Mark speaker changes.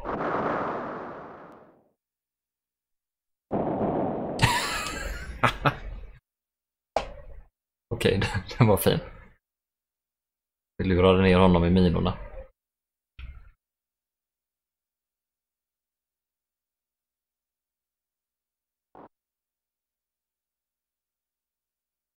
Speaker 1: Okej, den var fin. Vi lurade ner honom i minorna.